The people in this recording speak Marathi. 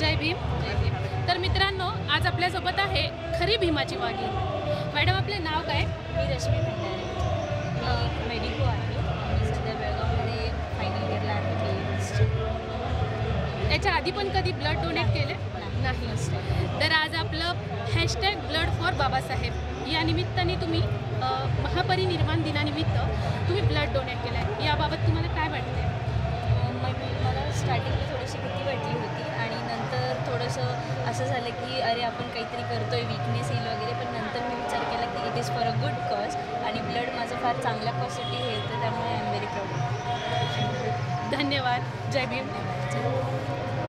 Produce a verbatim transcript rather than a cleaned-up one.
जय भीम. जय भीम. तर मित्रांनो, आज आपल्यासोबत आहे खरी भीमाची वाघीण. मॅडम, आपले नाव काय? मी रश्मी भंडारे. मी एक मेडिको आहे. मी सध्या बेळगावमध्ये फायनल इयरला आहे बी एमएसची. याच्या आधी पण कधी ब्लड डोनेट केले? नाही. तर आज आपलं हॅशटॅग ब्लड फॉर बाबासाहेब या निमित्ताने तुम्ही अ, महापरिनिर्वाण दिनानिमित्त तुम्ही ब्लड डोनेट केलं आहे. याबाबत तुम्हाला काय वाटते? मग मला स्टार्टिंगला थोडीशी भीती वाटली होती आणि नंतर थोडंसं असं झालं की अरे आपण काहीतरी करतो आहे, वीकनेस येईल वगैरे. पण नंतर मी विचार केला की it is for a good cause आणि ब्लड माझं फार चांगल्या कॉजसाठी हे होतं. त्यामुळे आय एम व्हेरी प्राऊड. धन्यवाद. जय भीम.